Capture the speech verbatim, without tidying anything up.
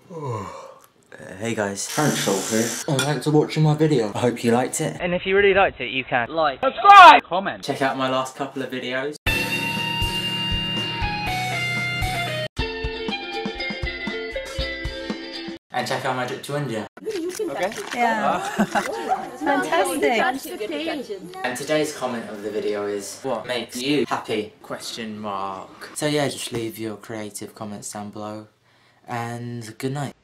Uh, hey guys, Hansel here. Oh, thanks for watching my video. I hope you liked it. And if you really liked it, you can like, subscribe, comment. Check out my last couple of videos. And check out my trip to India. Okay. Yeah. Fantastic. And today's comment of the video is, what makes you happy? Question mark. So yeah, just leave your creative comments down below. And good night.